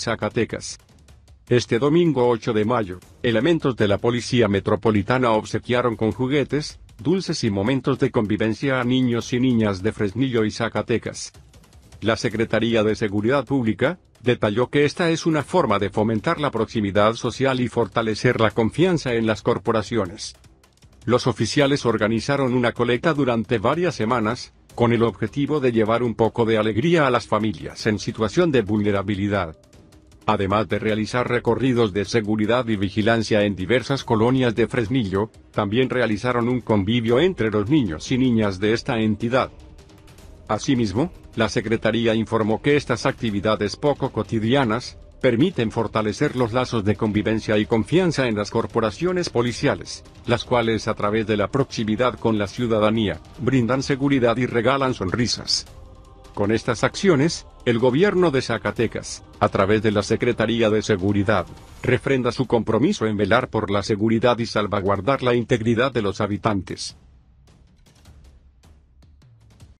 Zacatecas. Este domingo 8 de mayo, elementos de la Policía Metropolitana obsequiaron con juguetes, dulces y momentos de convivencia a niños y niñas de Fresnillo y Zacatecas. La Secretaría de Seguridad Pública detalló que esta es una forma de fomentar la proximidad social y fortalecer la confianza en las corporaciones. Los oficiales organizaron una colecta durante varias semanas, con el objetivo de llevar un poco de alegría a las familias en situación de vulnerabilidad. Además de realizar recorridos de seguridad y vigilancia en diversas colonias de Fresnillo, también realizaron un convivio entre los niños y niñas de esta entidad. Asimismo, la Secretaría informó que estas actividades poco cotidianas permiten fortalecer los lazos de convivencia y confianza en las corporaciones policiales, las cuales a través de la proximidad con la ciudadanía, brindan seguridad y regalan sonrisas. Con estas acciones, el gobierno de Zacatecas, a través de la Secretaría de Seguridad, refrenda su compromiso en velar por la seguridad y salvaguardar la integridad de los habitantes.